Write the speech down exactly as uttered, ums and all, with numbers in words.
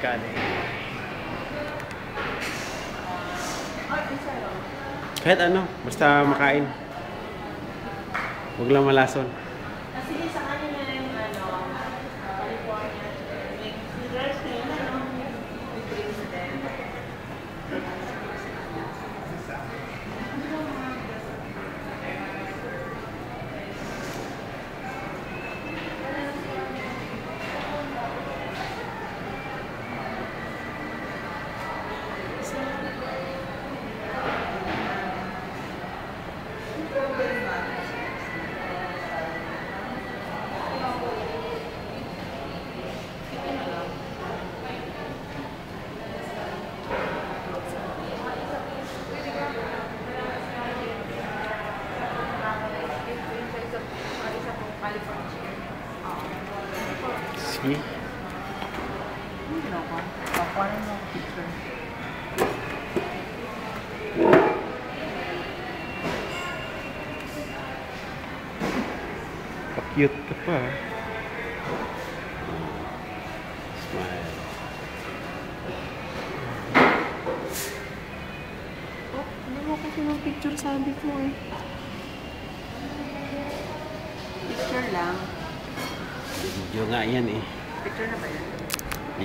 kanin. Kahit ano, basta makain. Huwag lang malason. Kasi sa kanila yung ano, California, may scissors na yun, ano, with drinks din. See? Ano ko? Pakuha na ng picture. Pa-cute ka pa. Smile. Oh, ano mo kasi ng picture sabi ko eh. Picture lang. Video nga yan eh. Picture na ba yan?